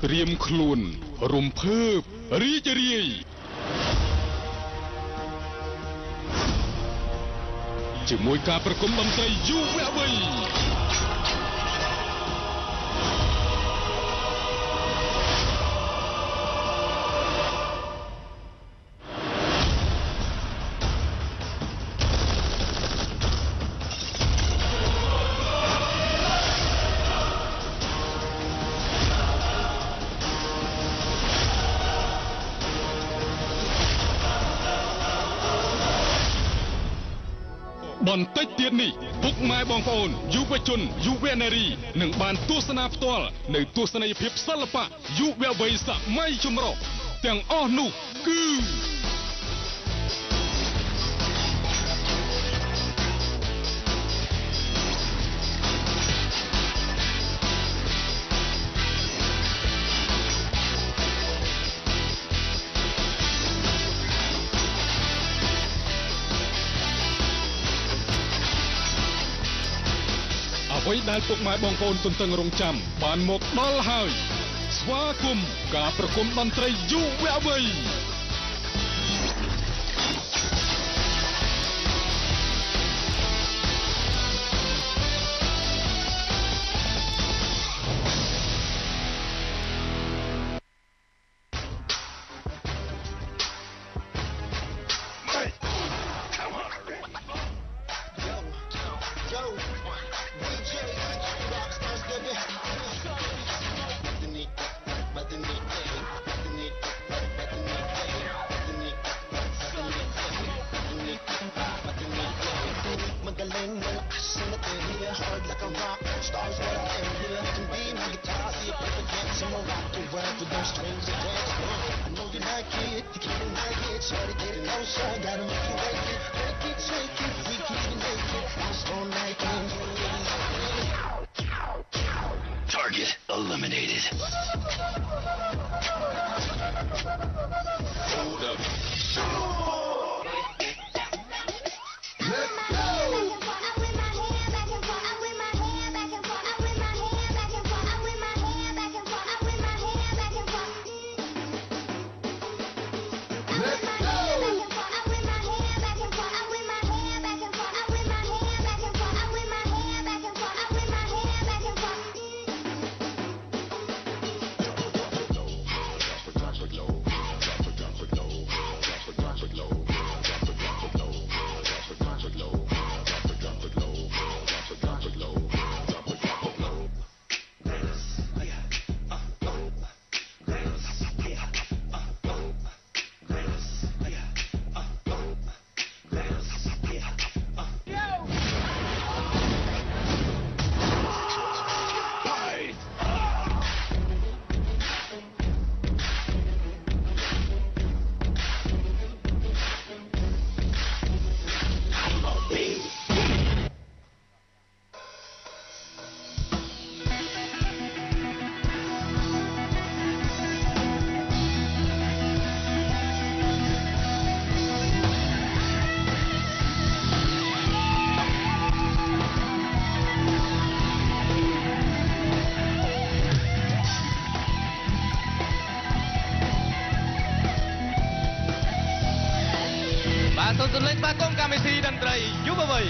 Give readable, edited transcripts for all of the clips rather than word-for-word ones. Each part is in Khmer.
เตรียมคลุนรมเพิบรีจะรีជាមួយការប្រគំតន្ត្រីយុវវ័យបន្តិចទៀតនេះពុកម៉ែបងប្អូនយុវជនយុវនារីនឹងបានទស្សនាផ្ទាល់នៅទស្សនីយភាពសិល្បៈយុវវ័យសម័យចម្រុះទាំងអស់នោះគឺអ្វីដែលពុកម៉ែបងប្អូនទន្ទឹងរង់ចាំបានមកដល់ហើយស្វាគមន៍ការប្រគំតន្ត្រីយុវវ័យ Target eliminated. Hold up. Tuần lên ba con kami si dan trai juga boy.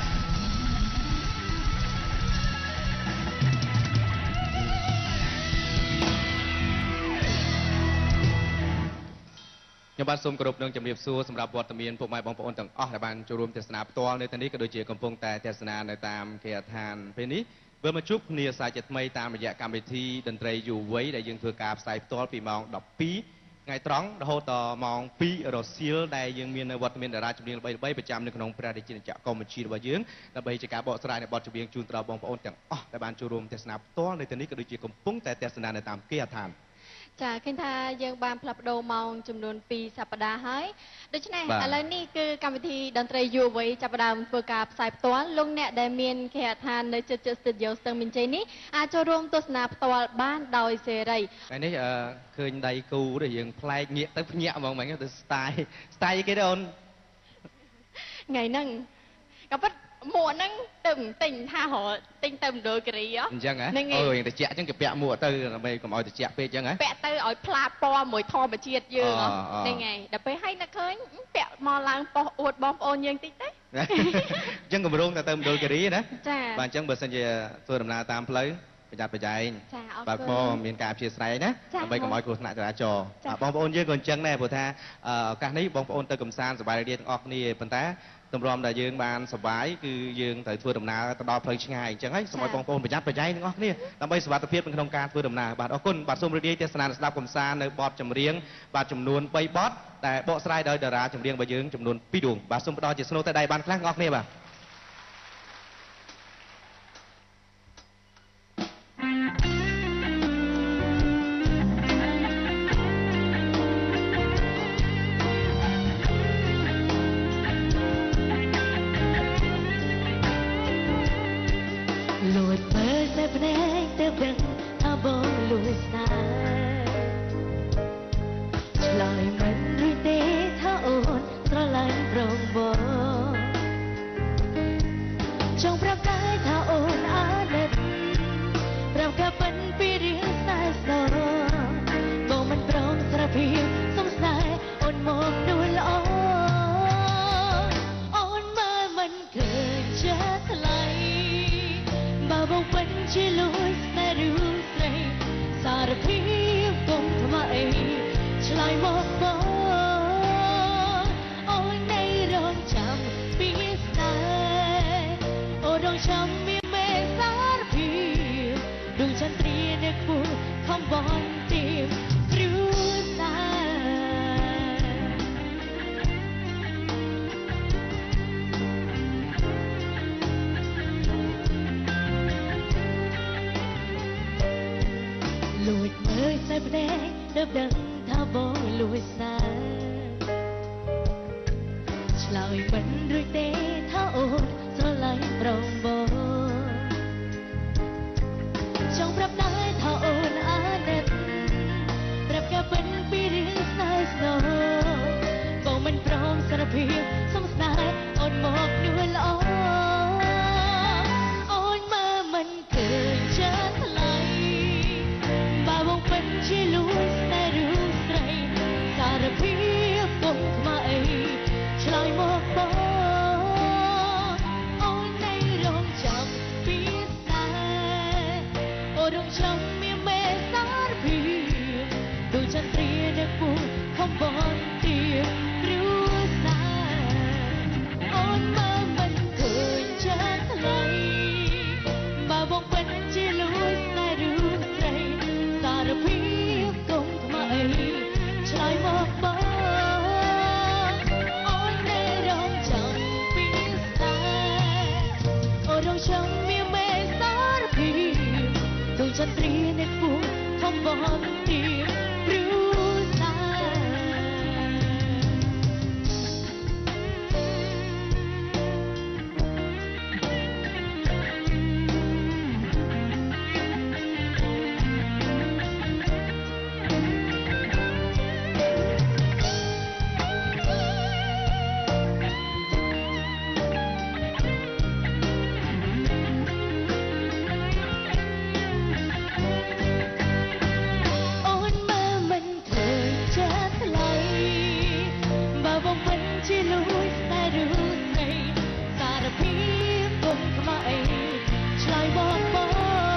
ខ្ញុំបាទសូមគោរពនឹងជំរាបសួរសម្រាប់វត្តមានពុកម៉ែបងប្អូនទាំងអស់ដែលបានចូលរួមទស្សនាផ្ទាល់នៅទីនេះក៏ដូចជាកំពុងតែទស្សនានៅតាមគេហដ្ឋានពេលនេះវិលមកជួបគ្នាសាជាថ្មីតាមរយៈកម្មវិធីតន្ត្រីយុវវ័យដែលយើងធ្វើការផ្សាយផ្ទាល់ពីម៉ោង 12 ថ្ងៃត្រង់រហូតដល់ម៉ោង 2 រសៀលដែលយើងមាននៅវត្តមានតារាចម្រៀងល្បីៗប្រចាំនៅក្នុងព្រះរាជាណាចក្រកម្ពុជារបស់យើងដើម្បីជាការបកស្រាយនៃបទចម្រៀងជូនដល់បងប្អូនទាំងអស់ដែលបានចូលរួមទស្សនាផ្ទាល់នៅទីនេះក៏ដូចជាកំពុងតែទស្សនានៅតាមគេហដ្ឋាន ចាឃើញថាយើងបានផ្លាស់ប្ដូរម៉ោងចំនួន 2 សប្តាហ៍ហើយដូច្នេះឥឡូវនេះគឺកម្មវិធីតន្ត្រីយុវវ័យចាប់ផ្ដើមធ្វើការផ្សាយផ្ទាល់លោកអ្នកដែលមានគេហដ្ឋាននៅជិតស្ទូឌីយោស្ទឹងមានជ័យនេះអាចចូលរួមទស្សនាផ្ទាល់បានដោយសេរីថ្ងៃនេះឃើញដៃគូដែលយើងប្លែកងាកទៅភ្ញាក់ហ្មងមិញទៅ style គេទេអូនថ្ងៃហ្នឹងក៏ពិតមួកហ្នឹងទៅទិញថារកទិញទៅមណ្ឌលគិរីហ៎អញ្ចឹងហ៎ហ្នឹងហើយអូយតិចអញ្ចឹងគេពាក់មួកទៅដើម្បីកុំឲ្យតិចពេកអញ្ចឹងហ៎ពាក់ទៅឲ្យផ្លាពណ៌មួយធម្មជាតិយើងហ៎អហ្នឹងហើយដល់ពេលឲ្យនឹកឃើញពាក់មកឡើងប៉ុសអួតបងប្អូនយើងតិចទេអញ្ចឹងកម្រងទៅមណ្ឌលគិរីណាចាបាទអញ្ចឹងបើសិនជាធ្វើដំណើរតាមផ្លូវប្រយ័ត្នប្រយែងចាអរបើគុក៏ណមានការអព្យាស្រ័យណាចាដើម្បីកុំឲ្យគ្រោះថ្នាក់ចរាចរណ៍ចាបងប្អូនយើងក៏អញ្ចឹងដែរព្រោះថាឱកាសនេះបងប្អូនទៅកំសាន្តសប្បាយរីករាយទាំងអស់គ្នាប៉ុន្តែទម្រាំដែលយើងបានសប្បាយគឺយើងត្រូវធ្វើដំណើរទៅដល់ផ្លូវឆ្ងាយអញ្ចឹងហើយសូមឲ្យបងប្អូនប្រយ័ត្នប្រយែងទាំងអស់គ្នាដើម្បីសុវត្ថិភាពក្នុងការធ្វើដំណើរបាទអរគុណបាទសូមរីករាយទេសនាស្ដាប់កំសាន្តនៅបទចម្រៀងបាទចំនួន3បទដែលបកស្រាយដោយតារាចម្រៀងរបស់យើងចំនួន2ដួងបាទសូមផ្ដល់ជាស្នូទៅដៃបានខ្លះទាំងអស់គ្នាបាទលួចមើលតែភ្នែកទៅដឹងថាបងលួចស្នេហ៍ឆ្លើយមិនរួចទេថាអូនស្រឡាញ់ប្រងបងចង់ប្រាប់តែថាអូនអាណិតប្រាប់ការពិនពីរឿងស្នេហ៍សបងមិនប្រងសារភាពសុំស្នេហ៍អូនមកនួនល្អអូនមើលមិនឃើញចិត្តថ្លៃ បើបងពិនជាលួចស្នេហ៍រឿងស្រីសារភាពកុំថ្មអីឆ្លើយមកបងអូននៅរងចាំពីស្នេហ៍អូនរងចាំមានមេសារភាពដួងចន្ទ្រានៅខ្ពស់ខំបនទៀមព្រឺស្នេហ៍ លួចមើលតែភ្នែកទៅដឹងថាបងលួចស្នេហ៍ឆ្លើយមិនរួចទេថាអូនស្រឡាញ់ប្រងបងចង់ប្រាប់ដែរថាអូនអាណិតប្រាប់ការពិនពីរឿងស្នេហ៍ស្នូបងមិនព្រមសារភាពសុំស្នេហ៍អូនមកនួនល្អអូនមើលមិនឃើញចិត្តថ្លៃ បើបងពិនជាលួចស្នេហ៍រឿងស្រីសារភាពកុំខ្មៅអីឆ្លើយមកបងអូននៅរងចាំពីស្នេហ៍អូនរងចាំមានមេសារភាពដូចចន្ទ្រានៅគូខំបនទៀមព្រឺស្នេហ៍អូនមើលមិនឃើញចិត្តថ្លៃបើបងពិនជាលួចស្នេហ៍រឿងស្រី សារភាពកុំថ្មអីឆ្លើយមកបងអូននៅរងចាំពីស្នេហ៍អូនរងចាំមានមេសារភាពដូចចន្ទ្រានៅខ្ពស់ខំបនទៀមព្រឺស្នេអូនមើលមិនឃើញចិត្តថ្លៃបើបងពិនជាលួចស្នេហ៍រឿងស្រីសារភាពកុំខ្មៅអីឆ្លើយមកបង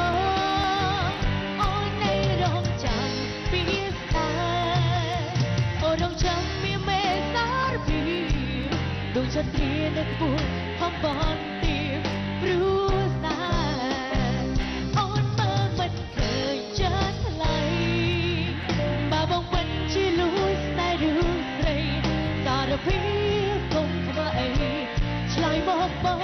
អូននៅរងចាំពីស្នេហ៍អូនរងចាំមានមេសារភាពដូចចន្ទ្រានៅខ្ពស់ខំបនទៀមព្រឺស្នេហ៍អូនមើលមិនឃើញចិត្តថ្លៃ បើបងពិនជាលួចស្នេហ៍រឿងស្រីសារភាពកុំខ្វះអីឆ្លើយមកបង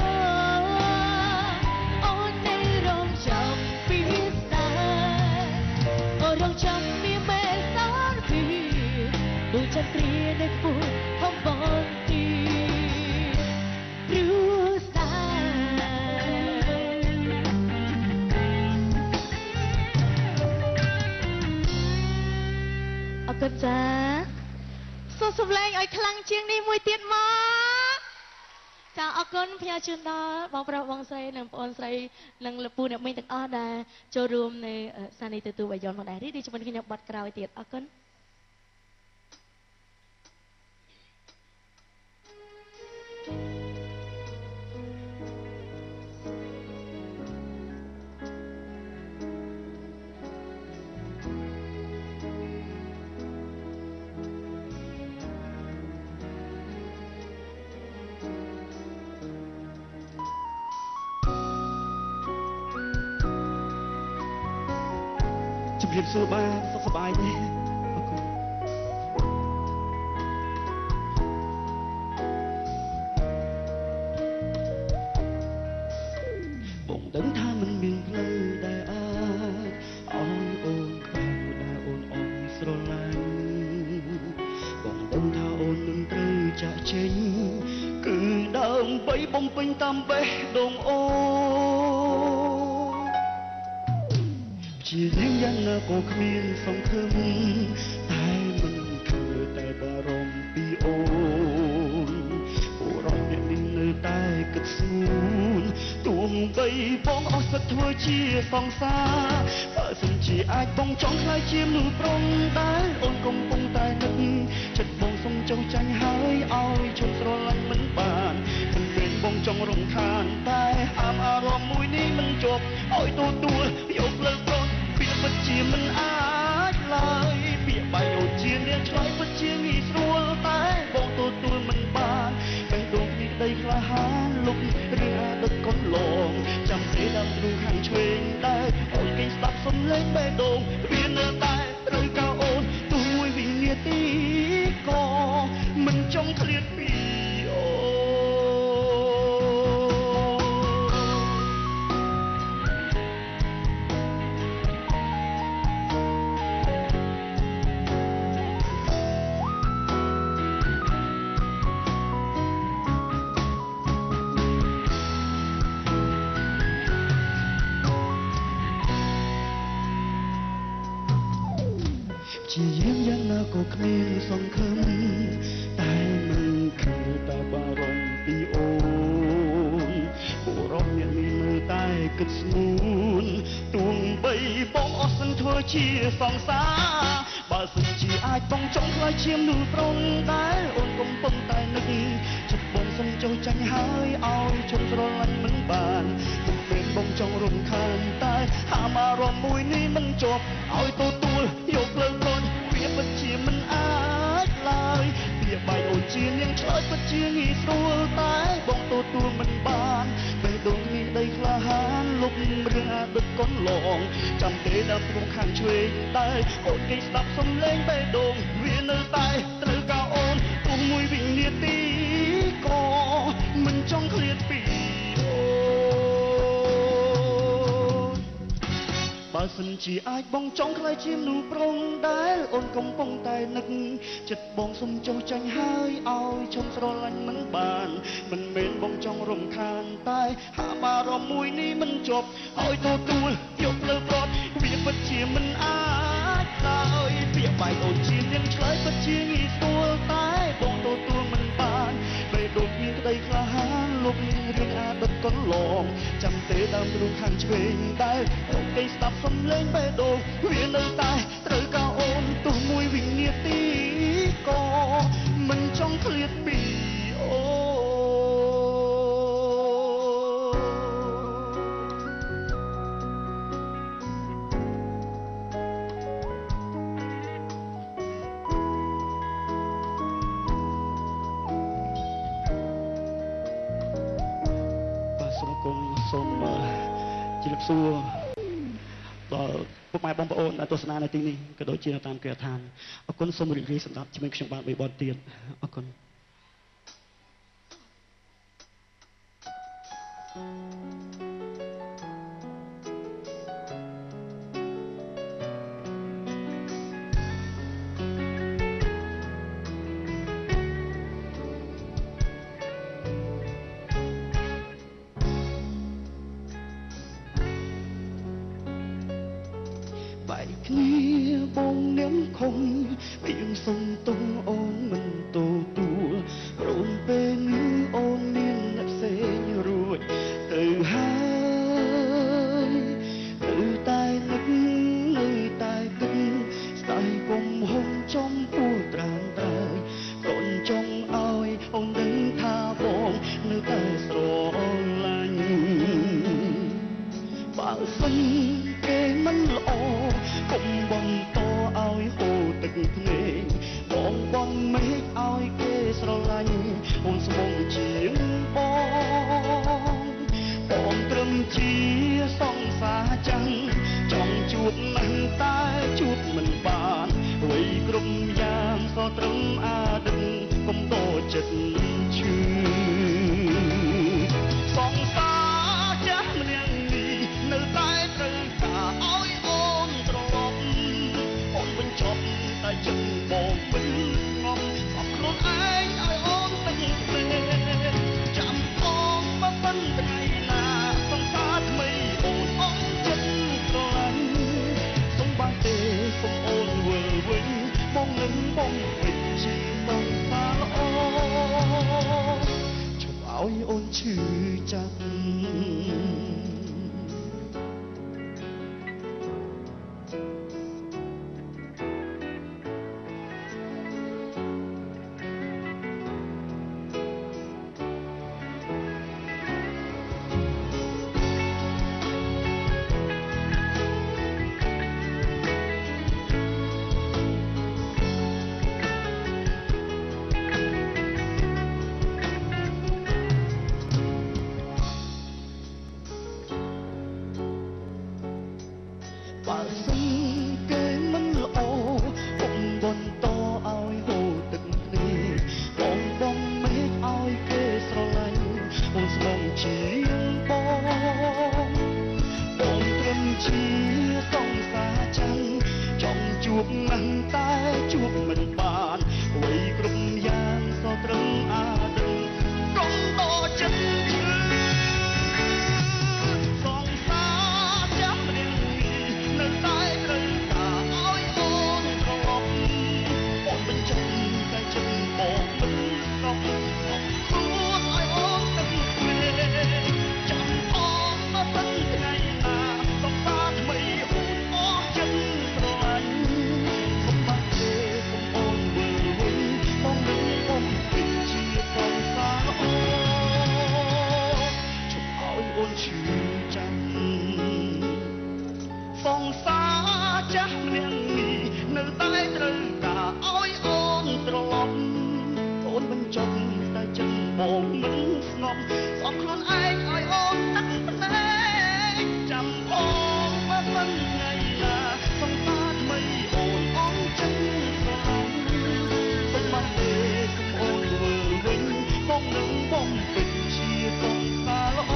អូននៅរងចាំពីស្នេហ៍អូនរងចាំមានមេសារភាពដូចចន្ទ្រានៅខ្ពស់ខំបនទីព្រឺស្នេហ៍ អរគុណចាសូមសំឡេងឲ្យខ្លាំងជាងនេះមួយទៀតមកចាអរគុណផ្ញើជូនដល់បងប្រុសបងស្រីនិងបងប្អូនស្រីនិងលពូអ្នកមីងទាំងអស់ដែលចូលរួមនៅសានីទទួលបាយ័នផងដែររីកជាមួយខ្ញុំបាត់ក្រោយទៀតអរគុណជំរាបសួរបាទសុខសប្បាយទេអរគុណបងដឹងថាមិនមានផ្លូវដែលអាចឲ្យអូនក្តៅដែលអូនអងស្រឡាញ់បងដឹងថាអូននឹងត្រូវចាក់ចេញគឺដើម្បីបំពេញតាមបេះដូងអូជារៀងយ៉ាងណាក៏គ្មានសង្ឃឹមតែមិនឃើញតែបារម្ភពីអូនអូរ៉ងអ្នកនេះនៅតែគិតស្ងួនទោះបីបងអស់សិទ្ធធ្វើជាសង្សារបើសិនជាអាចបងចង់ខ្លាយជាមនុស្សប្រុងដែលអូនកំពុងតែនឹកចិត្តបងសុំចង់ចាញ់ហើយឲ្យជន់ស្រឡាញ់មិនបានមិនមែនបងចង់រំខានតែហាមអារម្មណ៍មួយនេះមិនជាប់ឲ្យទទួលយកលើកពិតជាមិនអាចឡើយពាក្យបាយអូជានាងឆ្លើយពិតជាងាយស្រួលតែបងទទួលមិនបានបេះដូងនេះដីក្លាហានលុបរឿងអាដឹកកូនឡងចាំទេដើមទ្រូងខាងឆ្វេងដែរអូនគេស្ដាប់សំឡេងបេះដូងវានៅតែត្រូវកៅអូនទោះមួយវិនាទីក៏មិនចង់ឃ្លាតពីអូជាយាមយ៉ាងណាក៏គ្មានសង្ឃឹមតែមិនឃើញតែបារម្ភពីអូនអូរ៉ងអ្នកនេះនៅតែគិតស្ងួនទោះបីបងអស់សិនធ្វើជាសង្សារបើសិនជាអាចបងចង់ខ្លាយជាមនុស្សប្រុងដែលអូនកំពុងតែនឹកចិត្តបងសុំចុះចាញ់ហើយឲ្យជន់ស្រឡាញ់មិនបានមិនមែនបងចង់រំខានតែហាមអារម្មណ៍មួយនេះមិនជាប់ឲ្យទទួលយកលើកូនវាពិតជាមិនអាចឡើយវាបាយអូនជានាងឆ្លើយពិតជាងាយស្រួលតែបងទទួលមិនបានបេះដូងនេះដីក្លាហានលុបរឿងអាដឹកកូនឡងចាំទេដើមទ្រូងខាងឆ្វេងតែអូនគេស្ដាប់សំឡេងបេះដូងវានៅតែត្រូវកៅអូនទោះមួយវិនាទីក៏មិនចង់ឃ្លាតពីអូបើសិនជាអាចបងចង់ខ្លាយជាមនុស្សប្រុងដែលអូនកំពុងតែនឹកចិត្តបងសុំចុះចាញ់ហើយឲ្យឈប់ស្រឡាញ់មិនបានមិនមែនបងចង់រំខានតែហាមអារម្មណ៍មួយនេះមិនជាប់ឲ្យទទួលយកលើប្រត់វាពិតជាមិនអាចឡើយពាក្យបាយអូនជានាងឆ្លើយពិតជាងាយស្រួលតែបងទទួលមិនបានបេះដូងមានក្តីក្លាហានលុបរឿងអាដឹកកូនឡងចាំទេដើមទ្រូងខាងឆ្វេងដែលអូនគេស្ដាប់សំឡេងបេះដូងវានៅតែត្រូវកៅអូនទោះមួយវិនាទីក៏មិនចង់ឃ្លាតពីអូសូមជម្រាបសួរដល់ពុកម៉ែបងប្អូនដែលទស្សនានៅទីនេះក៏ដូចជានៅតាមគេឋានអរគុណសូមរីករាយសម្រាប់ជាមួយខ្ញុំបាទ3បទទៀតអរគុណបែកគ្នាបងនាងខំយើងសុំទោសអូនមិនទទួលព្រមពេលនេះអូនមានអ្នកលេងរួចទៅហើយទៅតែនឹកនៅតែគិតស្ដាយគុំហុំចំពោះត្រាំត្រើយកូនចង់ឲ្យអូនដឹងថាបងនៅតែស្រឡាញ់បើសិនគេមិនល្អកុំបន្តឲ្យហូរទឹកភ្នែកបងមេឃឲ្យគេស្រឡាញ់អូនស្មងជាងបងត្រឹមជាសង្សារចាំងចង់ជួបមិនតែជួបមិនបានអ្វីគ្រប់យ៉ាងក៏ត្រឹមអាដឹកកុំតចិត្តឈឺសង្សារចាស់ម្នាក់នេះនៅតែត្រូវការឲ្យអូនត្រឡប់អូនបញ្ចប់តែចិត្តបងមិនងំសពខ្លួនឯងឲ្យអូនទឹកភ្នែកចាំបងមកមិនថ្ងៃណាសង្សារថ្មីអូនអងចិត្តស្រឡាញ់សូមបានទេសូមអូនវិលវិញបងនឹងបងវិញជាសង្សារល្អជប់ឲ្យអូនឈឺចាប់បើសិនគេមិនល្អកុំបន្តឲ្យហូរទឹកភ្នែកបងមេឃឲ្យគេស្រឡាញ់អូនស្មងជាងបងត្រឹមជាសង្សារចាំងចង់ជួបមិនតែជួបមិនបានអ្វីគ្រប់យ៉ាងក៏ត្រឹមអាដឹកកុំតចិត្តឈឺសង្សារចាំម្នាក់នៅតែត្រូវការឲ្យអូនត្រឡប់អូនបញ្ចុះតែចិត្តបងមិនស្ងប់ខ្លួនឲ្យអូនទឹកភ្នែកចាំបងមកមិនថ្ងៃណាសង្សារថ្មីអូនអស់ចិត្តស្រឡាញ់សុំបានទេសូមអូនវិលវិញបងនឹងបងពេញជាសង្សារល្អជប់ឲ្យអូនឈឺចាំសង្សារចាស់ម្នាក់នេះនៅតែត្រូវការឲ្យអូនត្រឡប់អូនបញ្ចុះតែចិត្តបងមិនស្ងប់អស់ខ្លួនឯងឲ្យអូនទឹកភ្នែកចាំបងមកមិនថ្ងៃណាសង្សារថ្មីអូនអងចិត្តស្រឡាញ់សូមបានទេសូមអូនវិលវិញបងនឹងបងពេញជាសង្សារល្អ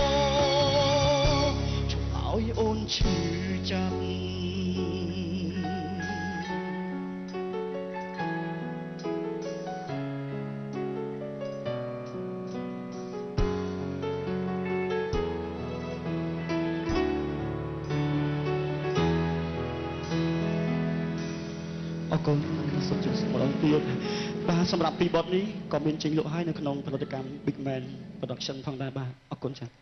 ជប់ឲ្យអូនឈឺចាប់អរគុណសូមជម្រាបម្ដងទៀតបាទសម្រាប់ពីបទនេះក៏មានចេញលក់ហើយនៅក្នុងផលិតកម្ម Big Man Production ផងដែរបាទអរគុណចា៎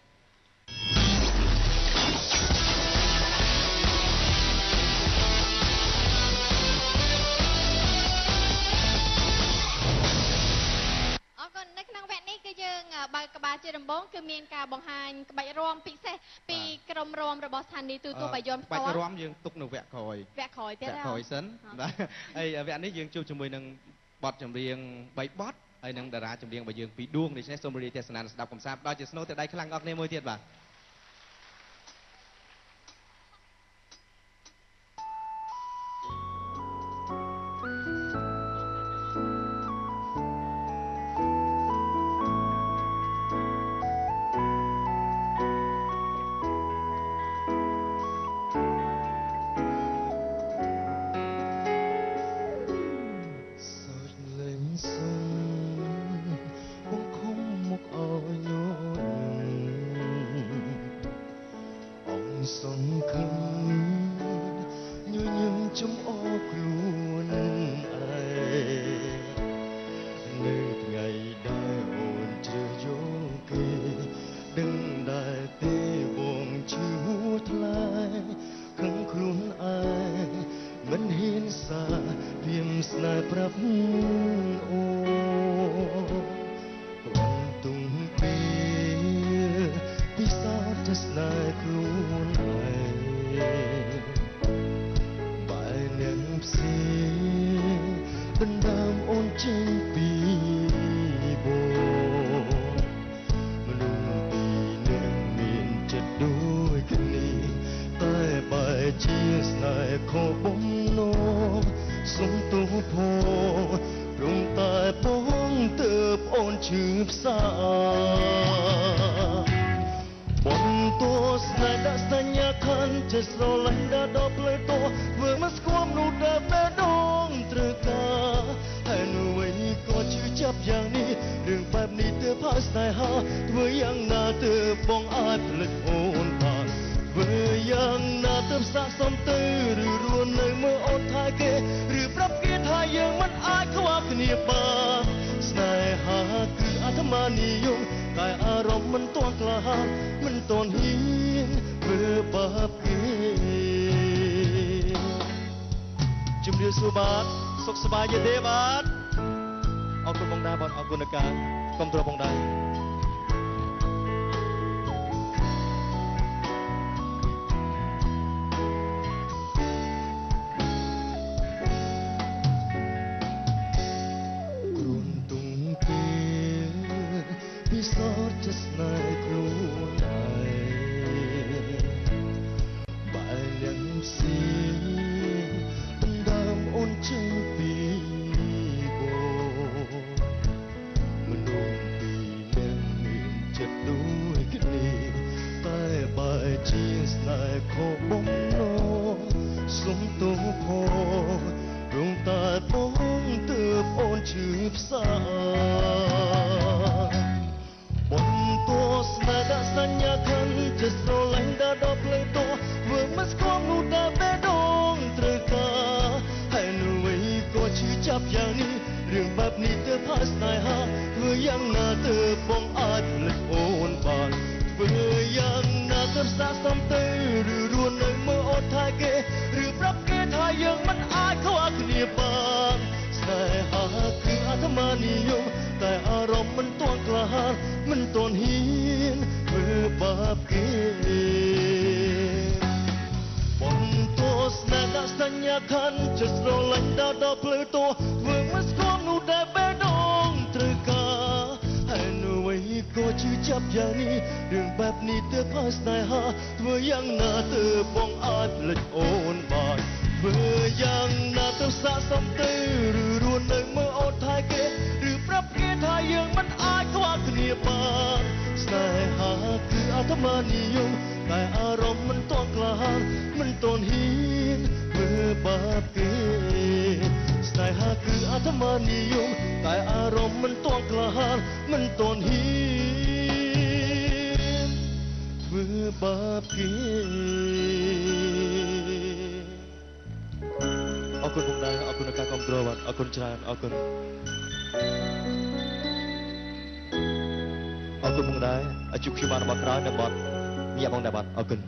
អរគុណនៅក្នុងវគ្គនេះគឺយើងបើកក្បាលជាដំបូងគឺមានការបង្ហាញក្បាច់រាំពិសេសពីក្រុមរាំរបស់ស្ថានីយ៍ទូបាយ័នផ្ទាល់បាច់រាំយើងទុកនៅវគ្គក្រោយវគ្គក្រោយទៀតវគ្គក្រោយសិនបាទហើយវគ្គនេះយើងជួបជាមួយនឹងបទចម្រៀង3បទហើយនឹងតារាចម្រៀងរបស់យើង2ដួងដូច្នេះសូមរីករាយទេសនាស្ដាប់កំសាន្តដល់ជាស្នូទៅដៃខ្លាំងអរគ្នាមួយទៀតបាទបងខំមកអើយញប្រាប់អូរំទុំពេលពិសោធន៍จะស្នេហ៍ខ្លួនឯងបែរនឹងផ្សេងដណ្ដើមអូនចេញពីបូរមនុស្សពីរនាក់មានចិត្តដូចគ្នាតែបែរជាស្នេហ៍ខុសបំណងសុំទោសផងព្រមតែបងទើបអូនឈឺផ្សាបន្ទោស្នេហ៍ដាក់សញ្ញាខានจะស្រឡាញ់ដល់ផ្លូវតធ្វើមកស្គមនោះដល់បេះដូងត្រូវការហើយនៅវិញក៏ជឿចាប់យ៉ាងនេះរឿងបែបនេះទើបហើយស្នេហាធ្វើយ៉ាងណាទើបបងអាចផ្លិចអូនបានធ្វើយ៉ាងណាទើបស័ក្តិសមទៅឬរស់នៅមើលអូនថែគេឬប្រាប់គេថាយើងមិនអាចខ្វល់គ្នាបានស្នេហាគឺអាត្មានិយមតែអារម្មណ៍មិនទាន់ក្លាហានមិនទាន់ហ៊ានធ្វើបាបគេជំរាបសួរបាទសុខសប្បាយទេបាទអរគុណបងតាបាទអរគុណអ្នកការគ្រប់គ្រងបងតាពិសោធន៍จะស្នេហ៍ខ្លួនឯងបែរនឹងផ្សេងដណ្ដើមអូនចេញពីបូរមនុស្សពីរនាក់មានចិត្តដូចគ្នាតែបែរជាស្នេហ៍ខុសបំណងសុំទោសផងព្រមតែបងទើបអូនឈឺផ្សាបន្ទោស្នេហ៍ដាក់សញ្ញាខានจะស្រឡាញ់ដល់ផ្លូវតធ្វើមកស្គមនោះដល់បេះដូងត្រូវការហើយនៅវិញក៏ឈឺចាប់យ៉ាងនេះរឿងបែបនេះទើបហើយស្នេហាធ្វើយ៉ាងណាទើបបងអាចផ្លិចអូនបានធ្វើយ៉ាងណាទើបស័ក្តិសមទៅឬរស់នៅមើលអូនថែគេឬប្រាប់គេថាយើងមិនអាចខ្វល់គ្នាបានស្នេហាគឺអាត្មានិយមតែអារម្មណ៍មិនទាន់ក្លាហានមិនទាន់ហ៊ានធ្វើបាបគេបន្ទោស្នេហ៍ដាក់សញ្ញាខានจะស្រឡាញ់ដល់ផ្លូវតធ្វើមកស្គមនោះដែលបេះដូងត្រូវការហើយនៅវិញក៏ជឿចាប់យ៉ាងនេះរឿងបែបនេះទើបហើយស្នេហាធ្វើយ៉ាងណាទើបបងអាចផ្លិចអូនបានធ្វើយ៉ាងណាទើបស័ក្តិសមទៅឬរស់នៅមើលអូនថែគេឬប្រាប់គេថាយើងមិនអាចខ្វល់គ្នាបានស្នេហាគឺអាត្មានិយមតែអារម្មណ៍មិនទាន់ក្លាហានមិនទាន់ហ៊ានធ្វើបាបគេស្នេហាគឺអាត្មានិយមតែអារម្មណ៍មិនទាន់ក្លាហានមិនទាន់ហ៊ានធ្វើបាបគេអរគុណបងតាអរគុណអ្នកការគ្រប់គ្រងបាទអរគុណច្រើនអរគុណបងដែរជួបខ្ញុំបានមកក្រោយនៅបាត់ញាក់បងដែរបាទអរគុណ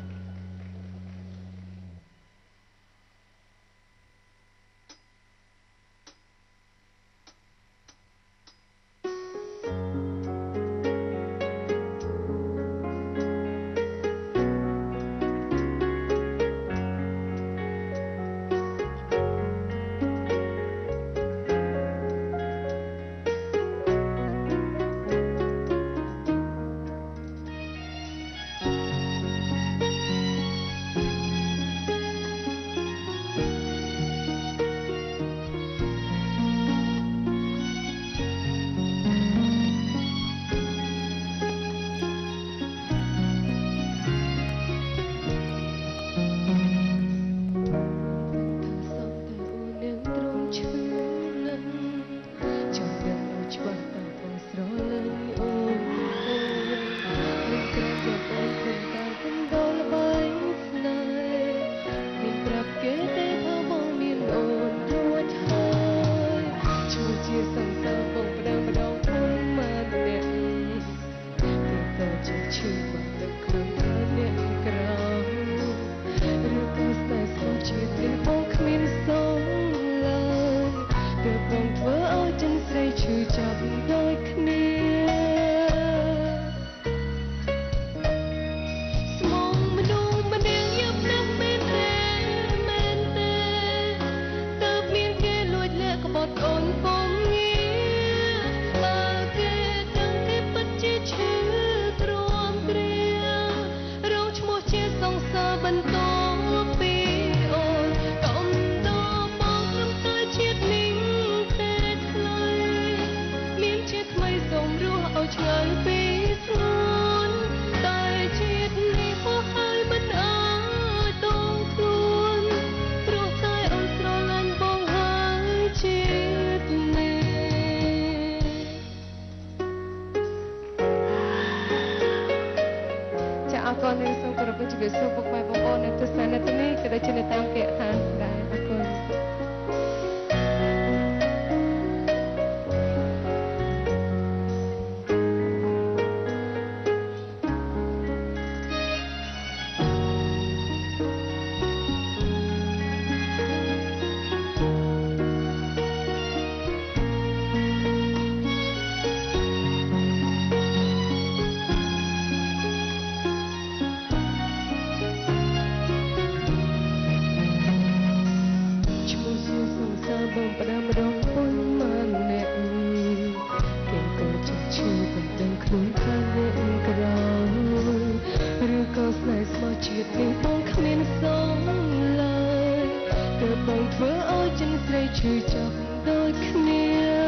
ចាប់ដូចគ្នាស្មងមនុស្សម្នាងយ៉ាប់ណាស់មែនទេមែនទេតើមានគេលួចលាក់ក្បត់អូនពងងាបើគេដឹងគេពិតជាឈឺទ្រាំគ្រារងឈ្មោះជាសង្សារបន្តពីអូនកុំតបងត្រឹមតែជាតិនេះទេថ្លៃមានជាតិថ្មីសូមរស់ឲ្យឆ្ងាយពីស្ងួនតែជាតិនេះហោះហើយមិនអាចដងខ្លួនព្រោះតែអូនស្រឡាញ់បងហើយជាតិនេះចាអរគុណនិងសូមគោរពជម្រាបសួរពុកម៉ែបងប្អូនអ្នកទស្សនានាទីនេះក៏ដូចជានៅតាមគេឋានដែរអរគុណបងផ្ដាំរងពុនមកអ្នកគេក៏ជិះឈឺមិនដឹងខ្លួនថាអ្នកក្រឬក៏ស្នេហ៍ស្មោះជាតិនេះបងគ្មានសងឡើយទើបបងធ្វើឲ្យចិនស្រីឈឺចាប់ដូចគ្នា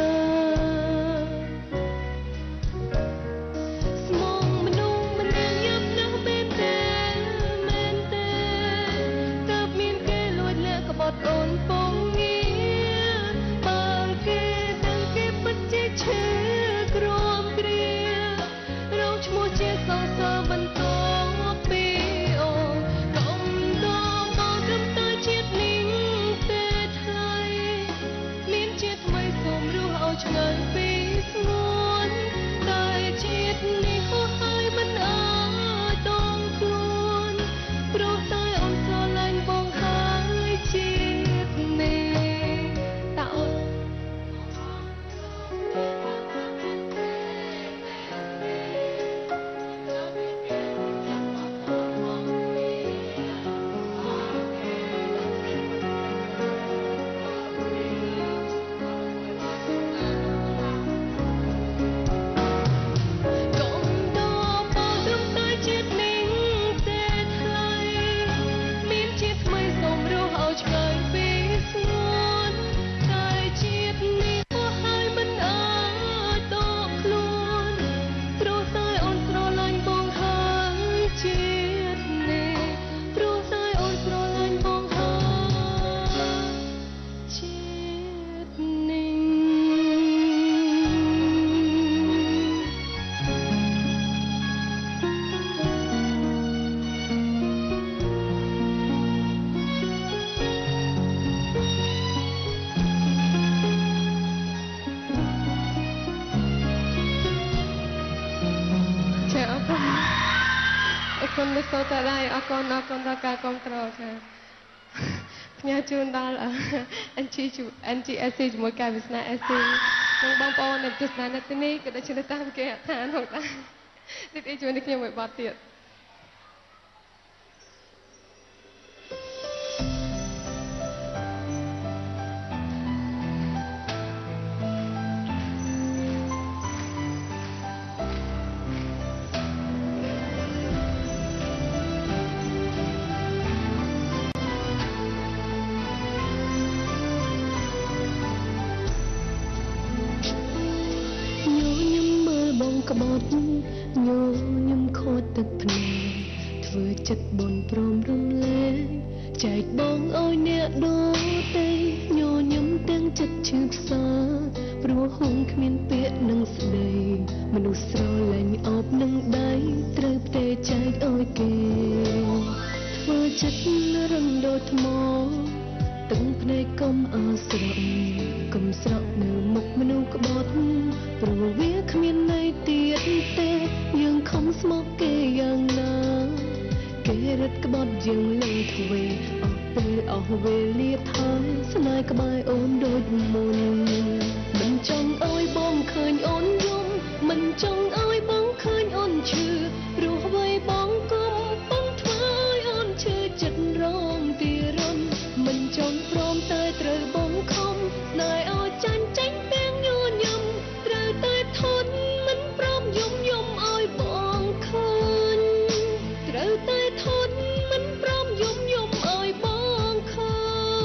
ស្មងមនុស្សម្នាងយ៉ាប់ណាស់មែនទេមែនទេតើមានគេលួចលាក់ក្បត់អូនពងងាឈឺក្រំគ្រារងឈ្មោះជាសង្សារបន្តពីអូនកុំតបងត្រឹមតែជាតិនេះទេថ្លៃមានជាតិថ្មីសូមរស់ឲ្យឆ្ងាយពីស្ងួនតែជាតិនេះហោះហើយមិនអាចដងខ្លួនព្រោះតែអូនស្រឡាញ់បងហើយជាតិនេះតើអូនគុណលោកសូតាដែរអរគុណដល់ការគ្រប់គ្រងចាផ្ញើជូនដល់ NGSC ជាមួយកាយវិស្នា SC និងបងប្អូនអ្នកទស្សនានៅទីនេះក៏ដូចជានៅតាមគេឋានផងដែរនេះជួយនឹងខ្ញុំមួយបទទៀតក្បត់ញញឹមខត់ទឹកភ្នែកធ្វើចិត្តបនព្រមរំលែកចែកបងឲ្យអ្នកដូចទេញញឹមទាំងចិត្តឈឺផ្សាព្រោះហងគ្មានពាក្យនឹងស្ដីមនុស្សស្រឡាញ់អបនឹងដៃត្រូវផ្ទេចែកឲ្យគេធ្វើចិត្តរឹងដូចថ្មទឹកភ្នែកកុំអស្រក់កុំស្រក់នៅមុខមនុស្សក្បត់ព្រោះវាគ្មានន័យទៀតទេយើងខំស្មោះគេយ៉ាងណាគេរត់ក្បត់យើងលើទ្វេអស់ពេលអស់វេលាថយស្នេហ៍ក្បែរអូនដូចមុនមិនចង់ឲ្យបងឃើញអូនយំមិនចង់ឲ្យបងឃើញអូនឈឺព្រោះអ្វីបងកំពុងធ្វើឲ្យអូនឈឺចិត្តរងទីរន់មិនចង់ព្រមតែត្រូវបងខំដែលឲ្យចាញ់ចេញទាំងញញឹមត្រូវតែធន់មិនព្រមយំឲ្យបងឃើញត្រូវតែធន់មិនព្រមយំឲ្យបងឃើញ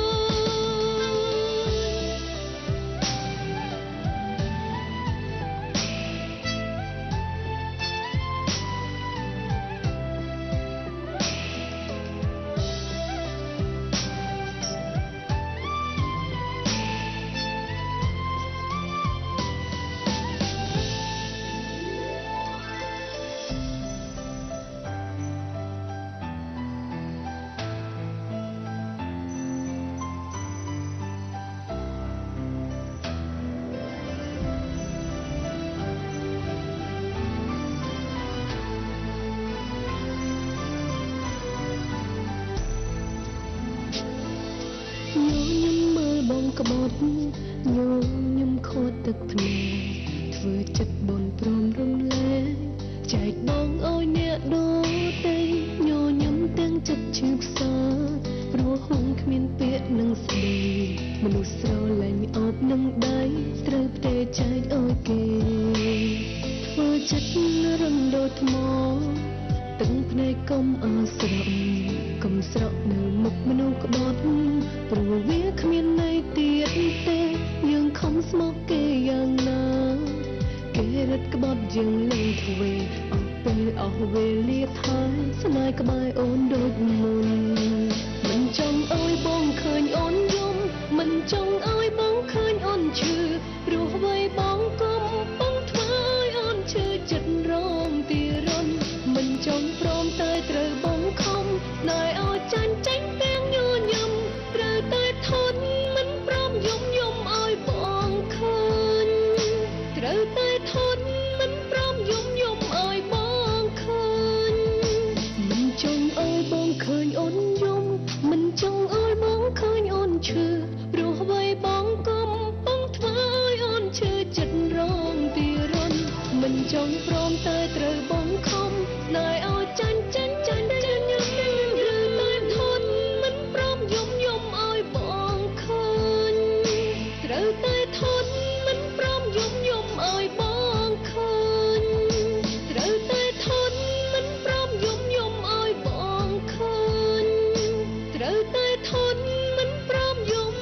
បងក្បត់ញញឹមខត់ទឹកភ្នែកធ្វើចិត្តបនព្រមរំលែកចែកបងឲ្យអ្នកដទៃញញឹមទាំងចិត្តឈឺផ្សាព្រោះហងគ្មានពាក្យនឹងស្ដីមនុស្សស្រឡាញ់អបនឹងដៃត្រូវផ្ទេចែកឲ្យគេធ្វើចិត្តរឹងដូចថ្មទឹកភ្នែកកុំអស្រក់កុំស្រក់នៅមុខមនុស្សក្បត់ព្រោះវាគ្មានន័យទៀតទេយើងខំស្មុគគេយ៉ាងណាគេរត់ក្បត់យើងលែងធ្វើអស់ពេលអស់វេលាថែស្នេហ៍ក្បែរអូនដូចមុនមិនចង់ឲ្យបងឃើញអូនយំមិនចង់ឲ្យបងឃើញអូនឈឺព្រោះអ្វីបងកំពុងធ្វើឲ្យអូនឈឺចិត្តរងទីរន់មិនចង់ព្រមតែត្រូវបងខំដែលឲ្យចាញ់ចេញទាំងញញឹមត្រូវតែធន់មិនព្រមយំឲ្យបងឃើញត្រូវតែធន់មិនព្រមយំឲ្យបងឃើញមិនចង់ឲ្យបងឃើញអូនយំមិនចង់ឲ្យបងឃើញអូនឈឺព្រោះអ្វីបងកំពុងធ្វើឲ្យអូនឈឺចិត្តរងទីរន់មិនចង់ព្រមតែត្រូវបងខំដែលឲ្យចាញ់ឬតែធន់មិនព្រមយំឲ្យបងឃើញត្រូវតែធន់មិនព្រមយំឲ្យបងឃើញត្រូវតែធន់មិនព្រមយំឲ្យបងឃើញត្រូវតែធន់មិនព្រមយំ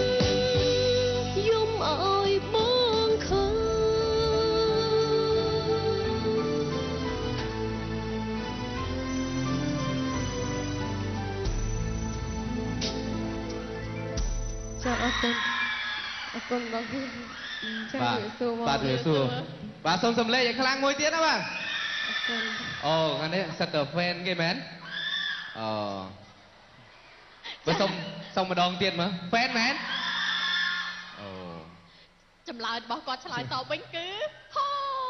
ឲ្យបងឃើញចាអរគុណបងចាបាទសួរបាទសូមសំឡេងឲ្យខ្លាំងមួយទៀតណាបាទអរគុណអូខាងនេះសិតតែ fan គេមែនអូបើសុំម្ដងទៀតមើល fan មែនអូចម្លើយរបស់គាត់ឆ្លើយតបវិញគឺហូ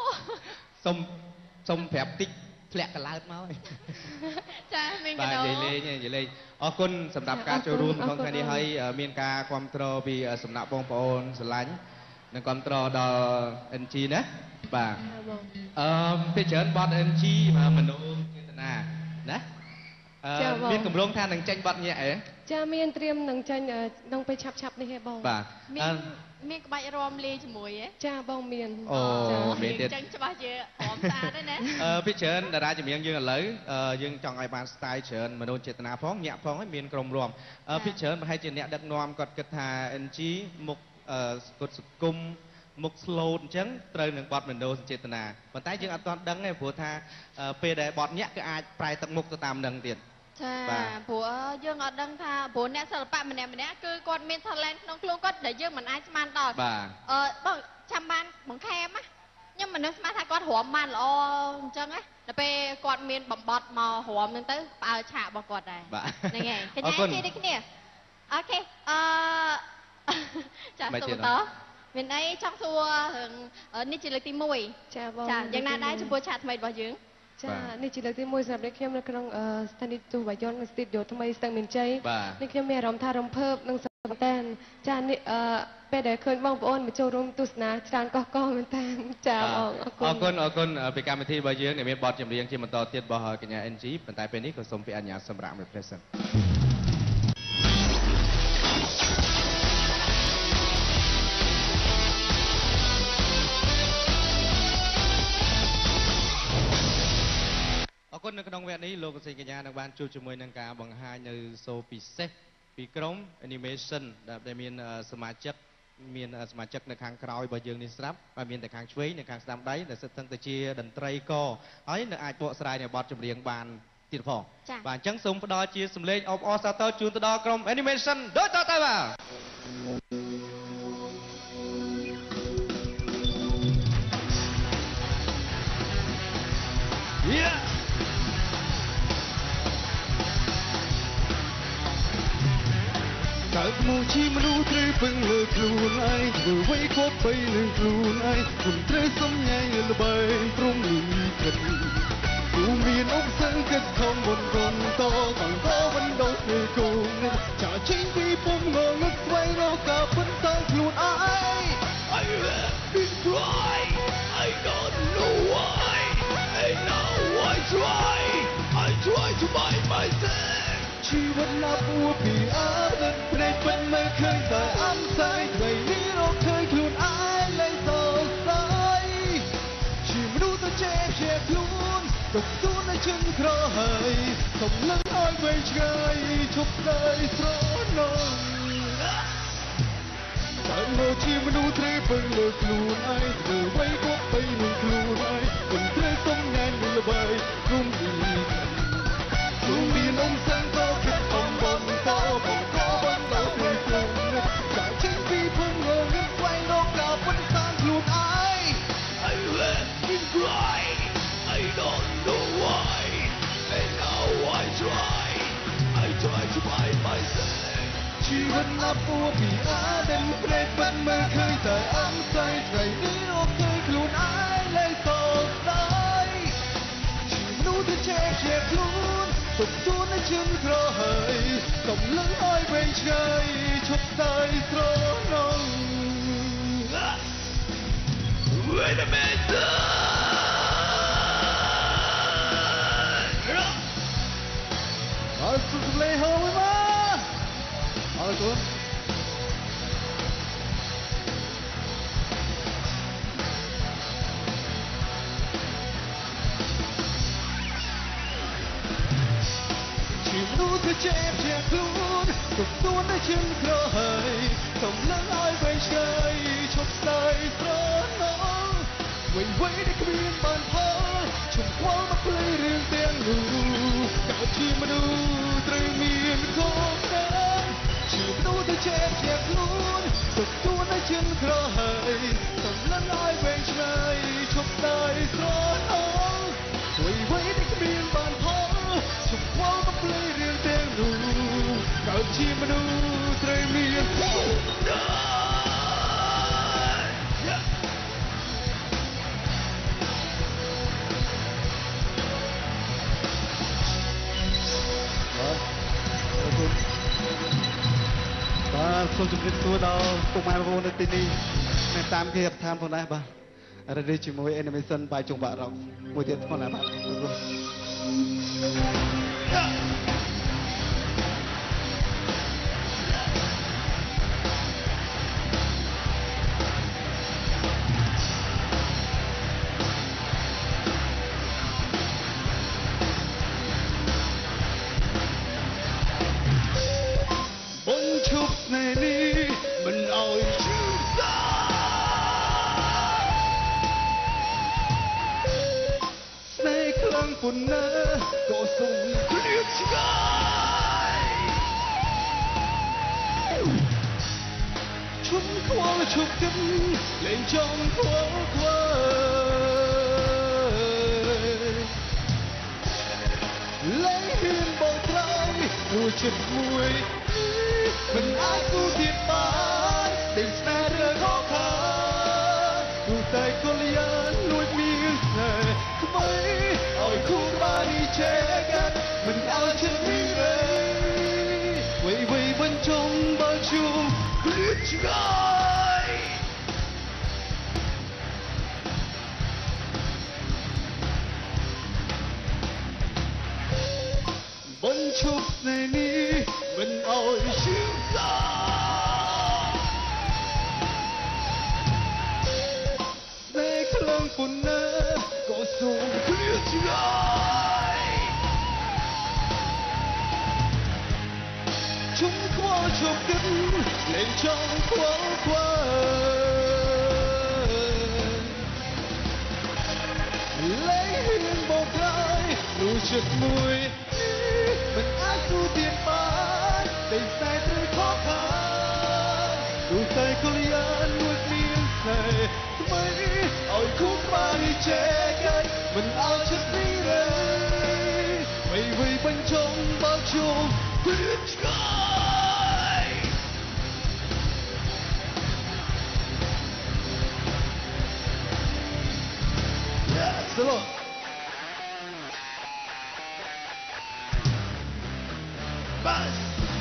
សុំប្រាប់តិចធ្លាក់កឡោតមកចាមានកដោបាទនិយាយលេងអរគុណសម្រាប់ការចូលរួមក្នុងថ្ងៃនេះហើយមានការគាំទ្រពីសំណាក់បងប្អូនស្រឡាញ់និងគាំទ្រដល់ NG ណាបាទពីច្រើនបទ NG មនោចេតនាណាមានកម្រងថានឹងចេញបទញាក់អីចាមានត្រៀមនឹងចេញក្នុងពេលឆាប់នេះហ៎បងបាទមានក្បាច់រាំលេជាមួយហ៎ចាបងមានមានទៀតចឹងច្បាស់ជារំសាដែរណាពីច្រើនតារាចម្រៀងយើងឥឡូវយើងចង់ឲ្យបាន style ច្រើនមនោចេតនាផងញាក់ផងហើយមានក្រុមរាំពីច្រើនប្រហែលជាអ្នកដឹកនាំគាត់គិតថា NG មុខស្គុតសង្គមមុខ slow អញ្ចឹងត្រូវនឹងបទមនោសញ្ចេតនាប៉ុន្តែយើងអត់ទាន់ដឹងទេព្រោះថាពេលដែលបទញាក់គឺអាចប្រែទឹកមុខទៅតាមនឹងទៀតចាព្រោះយើងអត់ដឹងថាព្រោះអ្នកសិល្បៈម្នាក់គឺគាត់មាន talent ក្នុងខ្លួនគាត់ដែលយើងមិនអាចស្មានដល់បងចាំបានបង្ខែមណាខ្ញុំមិននឹកស្មានថាគាត់រាំបានល្អអញ្ចឹងណាដល់ពេលគាត់មានបំបត្តិមករាំហ្នឹងទៅផ្អើលឆាករបស់គាត់ដែរហ្នឹងហើយកញ្ញាជាដូចគ្នាអូខេចាសូមតមានអីចង់សួររឿងនេះជាលើកទី1 ចាបងចាយ៉ាងណាដែរចំពោះឆាកថ្មីរបស់យើងចានេះជាលើកទី1សម្រាប់អ្នកខ្ញុំនៅក្នុងស្ថានីយ៍ទូរយន្តស្ទីឌីយោថ្មីស្ទឹងមានជ័យនេះខ្ញុំមានអារម្មណ៍ថារំភើបនិងសប្បាយមែនចានេះពេលដែលឃើញបងប្អូនមកចូលរួមទស្សនាច្រើនកកមែនតើចាបងអរគុណពីកម្មវិធីរបស់យើងដែលមានបទចម្រៀងជាបន្តទៀតរបស់កញ្ញា NG ប៉ុន្តែពេលនេះក៏សូមពីអញ្ញាសម្រាប់មួយព្រឹកសិនអរគុណនៅក្នុងវគ្គនេះលោកកញ្ញានឹងបានជួបជាមួយនឹងការបង្ហាញនៅសូពិសេសពីក្រុម animation ដែលមានសមាជិកនៅខាងក្រោយរបស់យើងនេះស្រាប់ហើយមានតែខាងឆ្វេងនិងខាងស្ដាំដៃដែលសិតតែជាតន្ត្រីកហើយនៅអាចបកស្រាយនៅបទចម្រៀងបានទៀតផងបាទអញ្ចឹងសូមផ្ដល់ជាសម្លេងអបអរសាទរជូនទៅដល់ក្រុម animation ដូចតទៅបាទកើតមកជាមនុស្សត្រូវពឹងលើខ្លួនឯងធ្វើអ្វីក៏បីលើខ្លួនឯងមិនត្រូវសំញែងលើល្បែងព្រមលីគិតគូមានអុកសឹងគិតខំបនកនតកងតបណ្ដោះនៃគូនេះចាចេញពីពុំងងឹកស្វែងរកការពិតតាមខ្លួនឯង I have been trying I don't know why and now I try to find myself ชีวิตนับว่าពីអរិនព្រៃពេញមើលឃើញតែអន់សាយថ្ងៃនេះរកឃើញខ្លួនឯងលែងសោកស្ដាយជាមនុស្សទៅចេះជាខ្លួនទុកទូននៅជើងក្រហើយកំឡឹងឲ្យវែងឆ្ងាយឈប់ស្ដាយស្រណងកើតមកជាមនុស្សត្រូវពឹងលើខ្លួនឯងធ្វើអ្វីក៏បីនឹងខ្លួនឯងមិនត្រូវសំញែងលើល្បែងគុំពីគុំមានអងសង្កោគិតអំបងតបងក៏បានដល់ខ្លួនចាក់ចេញពីភងងឹកស្វែងរកការពិតតាមខ្លួនឯង I have been crying I don't know why and now I try to find myself ชีវិតណាប់ពួរពីអាដែលព្រែកបាត់មើលឃើញតែអង្ស័យថ្ងៃនេះរកឃើញខ្លួនឯងលែងសោកស្ដាយជាមនុស្សដែលចេះជាខ្លួនទុកទូននៅជើងក្រហើយកំឡឹងឲ្យវែងឆ្ងាយឈប់ស្ដាយស្រណង Wait a minute អរគុណសម្លេងហោមកអរគុណជាមនុស្សទៅចេះជាខ្លួនទុកទួននៅជើងក្រហើយកំឡឹងឲ្យវែងឆ្ងាយឈប់ស្ដាយស្រណងវិញដែលគ្មានបានផលជុំខ្វល់មកភ្លេចរឿងទាំងនោះកើតជាមនុស្សត្រូវមានខុសដែរជាមនុស្សទៅចេះជាខ្លួនទុកទួននៅជើងក្រហើយកំឡឹងឲ្យវែងឆ្ងាយឈប់ស្ដាយស្រណងវិញដែលគ្មានបានផលជុំខ្វល់មកភ្លេចរឿងទាំងនោះកើតជាមនុស្សត្រូវមានខុសដែរបាទសូមជម្រាបសួរដល់ពុកម៉ែបងប្អូននៅទីនេះនៅតាមគេស្ថានផងដែរបាទរត់ជាមួយ animation បាយជុងបាក់រកមួយទៀតផងដែរបាទឈប់ស្នេហ៍នេះមិនឲ្យឈឺសាស្នេហ៍ខ្លាំងប៉ុណ្ណាក៏សុំព្រៀបឆ្ងាយឈប់ខ្វល់ឈប់គិតលែងចង់ខ្វល់ខ្វាយលែងហ៊ានបោកប្រាស់រួចចិត្តមួយមិនអាចគូទៀតបានដេញស្នេហ៍រឿងអខាទោះតែកលយានលួចមានស្នេហ៍ថ្មីឲ្យគូ sky บนชุบในนี้มันเอาชื่อตาในคลองปุ่นน้ำก็ส่งเคลื่อนใจชุ่มคว้าชุ่มกันเล่นช่องคว้าคว้าlấy hiên bầu trời nụ trượt mùi mình ác thu tiền bán đầy say tôi khó khăn đủ say cô liên nuốt miếng say mấy ôi khúc mà đi che cay mình ao chất đi đây mây vây bên trong bao trùm quyết sky yes hello Buzz!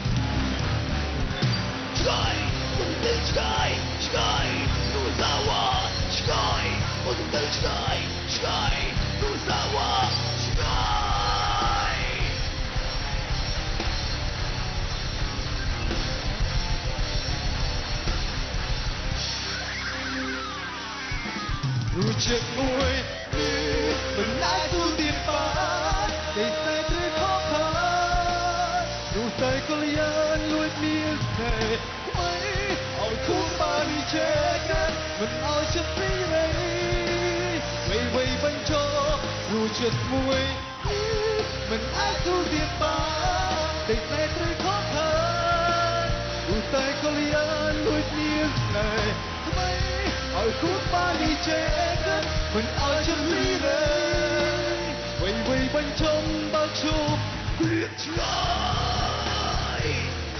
Sky! Wasn't the sky! Sky! Nuzawa! Sky! Wasn't the sky! Sky! Nuzawa! Sky! Nụ chết môi mình ai thu tiền phá để say tươi khó khăn đủ say có liên nuôi miên thề mấy ôi khúc ba đi cheกันmình ôi chất đi đây quay quay bên cho nụ chết môi mình ai thu tiền phá để say tươi khó khăn đủ say có liên nuôi miên thề mấy ôi khúc ba đi cheกันmình ôi chất đi đây quay quay bên trong bao trùm quyết trời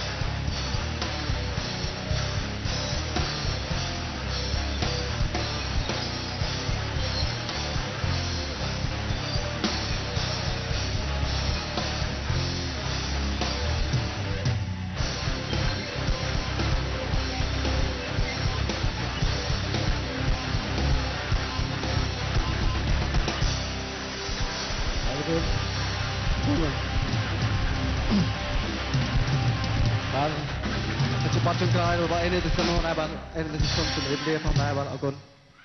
bạnจะปัดจนกลายหรือว่าเอ็นเอติสโนได้บ้างเอ็นเอติสโนจุดเรียบของได้บ้างเอาคน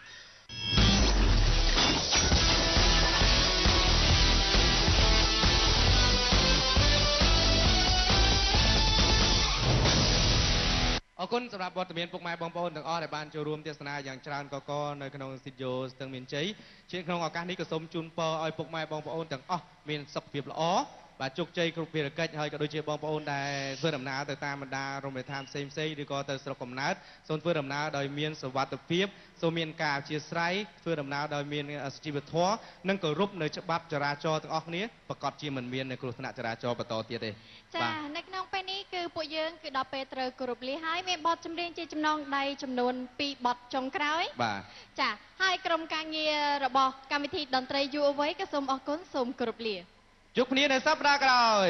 ขอบคุณสำหรับบทเรียนพวกไม้บองปอนต่างอ้อในบ้านจะรวมเทศนาอย่างจรานก็ในขนมสิทธิโยตึงมีนใจเช่นขนมอากาศนี้ก็สมจุนปออ้อยพวกไม้บองปอนต่างอ้อมีนสับเพียบละอ้อบาจุกใจกรุบเพียรกัดให้ก็โดยเฉพาะบองปอนได้เพื่อดำน้ำแต่ตามบรรดาโรงเรียนทำเซมเซ่ดีก็แต่สระกมนัดโซนเพื่อดำน้ำโดยมีนสวัสดิ์เพียบโซมีนกาเชียร์ไซเพื่อดำน้ำโดยมีนสจีบทัวนั่งก็รูปในฉบับจราจรต่างอ้อนี้ประกอบจีมันมีนในกลุ่มคณะจราจรประตอเตียเดจ้าในขนมไปนี้คือปุยเยิงคือดอกเปเตอร์กรุบลีให้เมียบอดจำเรียงจีจำนองใดจำนวนปีบอดจงกร้อยจ้าให้กรมการเงียระบบการวิธีดนตรียูเอาไว้กระสมออกก้นสมกรุบลียุคนี้ในสัปดาห์กลอย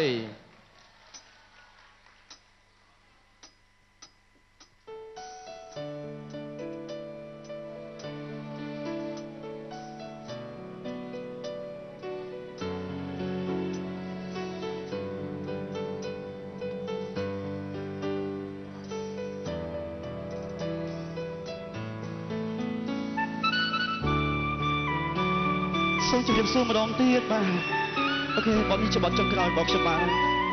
សូមជម្រាបសួរម្ដងទៀតបាទអូខេបងនេះច្បាប់ចុងក្រោយបងខ្ញុំបាទ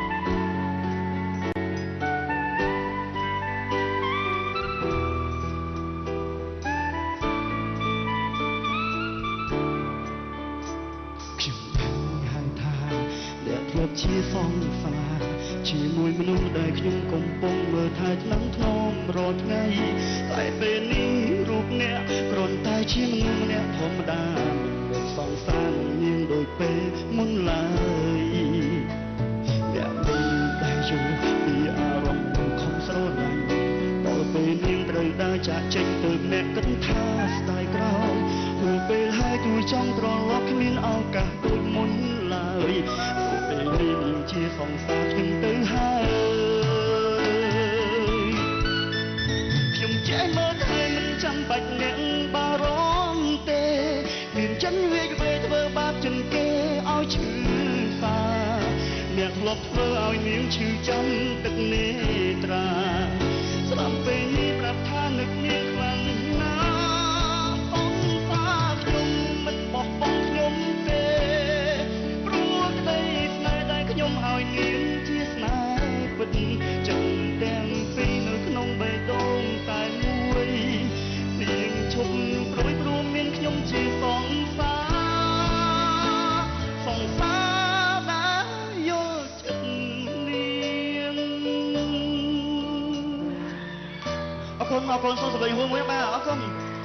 ខ្ញុំដឹងហើយថាអ្នកធ្លាប់ជាសង្សារជាមួយមនុស្សដែលខ្ញុំកំពុងមើលថែថ្នាំថ្នមរាល់ថ្ងៃតែពេលនេះរូបអ្នកគ្រាន់តែជាមនុស្សម្នាក់ធម្មតាសង្សារនាងដូចពេលមុនឡើយអ្នកមានតែយល់ពីអារម្មណ៍ខំស្រឡាញ់ដល់ពេលនាងត្រូវដើរចាកចេញទៅអ្នកគិតថាស្ដាយក្រោយពេលពេលហើយគួរចង់ត្រឡប់គ្មានឱកាសដូចមុនឡើយពេលនេះនាងជាសង្សារខ្ញុំទៅហើយខ្ញុំមើលឃើញមិនចាំបាច់អ្នកបារម្ភទេមានចិនវាយវេធ្វើបាបចិនគេឲ្យឈឺសាអ្នកធ្លាប់ធ្វើឲ្យនាងឈឺចាំទឹកនេត្រាស្ដាប់ពេលនេះប្រាប់ថានឹកនាងខ្លាំងណាស់បងសាខ្ញុំមិនបោះបង់ខ្ញុំទេព្រោះក្តីស្នេហ៍ដែលខ្ញុំឲ្យនាងជាស្នេហ៍ពិតចិត្តទាំងពីរនៅក្នុងបេះដូងតែមួយនាងឈប់ព្រួយព្រមមានខ្ញុំជាសង្សារដែលយល់ចិត្តនាងអរគុណសូមសម្លេងមួយបាទអរគុណ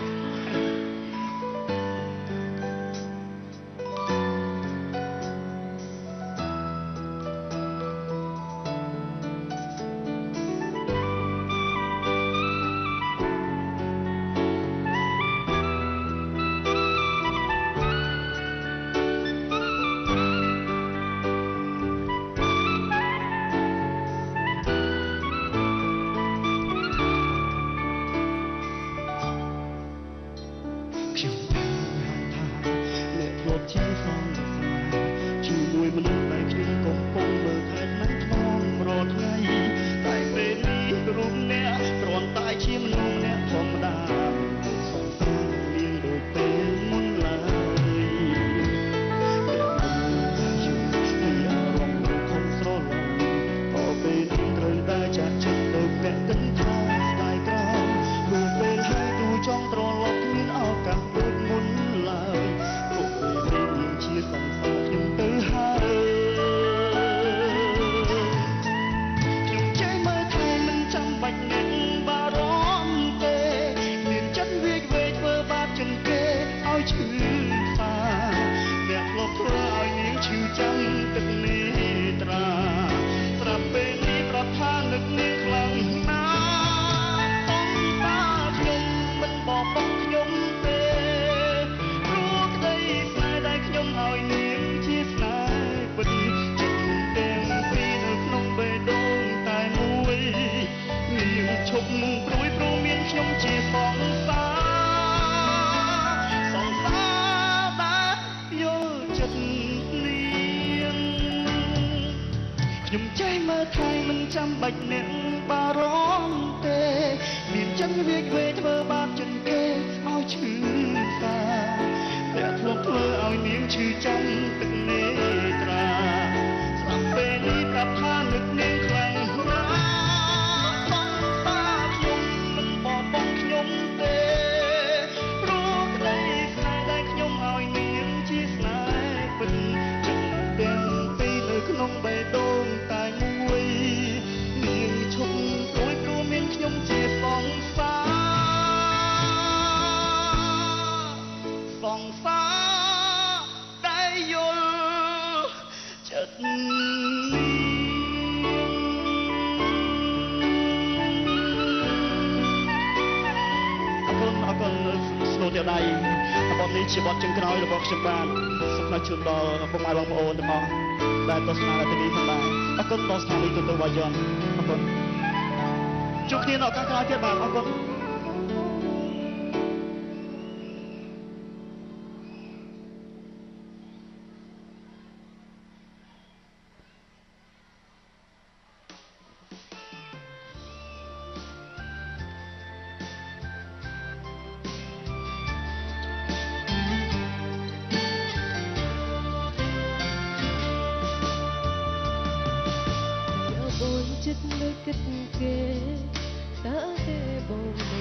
ជាមួយមនុស្សដែលខ្ញុំកំពុងមើលថែនឹងក្នុងរាល់ថ្ងៃតែពេលនេះរូបអ្នកគ្រាន់តែជាមនុស្សម្នាក់ធម្មតាសង្សារមានដូចពេលមុនឡើយតែមិនយល់ពីអារម្មណ៍ដ៏ខំស្រឡាញ់ក៏ពេលនេះត្រូវតែចាក់ចិត្តទៅពាក់កណ្ដាលស្ដាយក្រោមព្រោះពេលហើយទូចង់ត្រឡប់គ្មានឱកាសដូចមុនឡើយព្រោះពេលនេះជាសង្សារខ្ញុំទៅហើយខ្ញុំចេះមើលថែមិនចាំបាច់អ្នកបារម្ភទេមានចិត្តវាយវេធ្វើបាបជាងគេឲ្យឈឺសាអ្នកធ្លាប់ធ្វើឲ្យនាងឈឺចាំទឹកនេត្រាស្រាប់ពេលនេះប្រាប់ថានឹកនាងខ្លាំងណាស់បងតាខ្ញុំមិនបោះបង់ខ្ញុំទេព្រោះក្តីស្នេហ៍ដែលខ្ញុំឲ្យនាងជាស្នេហ៍ពិតចិត្តទាំងពីរនៅក្នុងបេះដូងតែមួយនាងឈប់ព្រួយព្រមមានខ្ញុំជាសង្សារដែលយល់ចិត្តនាងខ្ញុំចេះមើលថែមិនចាំបាច់អ្នកបារម្ភទេមានចិត្តវាយវេធ្វើបាបជាងគេឲ្យឈឺសាតែធ្លាប់ធ្វើឲ្យនាងឈឺចាំទឹកនេត្រាស្រាប់ពេលនេះប្រាប់ថានឹកនាងខ្លាំងណាស់បងតាខ្ញុំមិនបោះបង់ខ្ញុំទេព្រោះក្តីស្នេហ៍ដែលខ្ញុំឲ្យនាងជាស្នេហ៍ពិតចិត្តទាំងពីរនៅក្នុងបេះដូងតែមួយនាងឈប់ព្រួយព្រមមានខ្ញុំជាសង្សារដែលយល់ចិត្តនាងអរគុណស្នូតដៃបទនេះជាបទចុងក្រោយរបស់ខ្ញុំបាទសូមជូនដល់ពុកម៉ែបងប្អូនទាំងអស់ដែលទស្សនានៅទីនេះផងដែរអរគុណដល់ស្ថានីយ៍ទូទៅវាយ័នអរគុណជួបគ្នានៅឱកាសក្រោយទៀតបាទអរគុណចិត្តនឹកគិតគេតើទេបង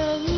ង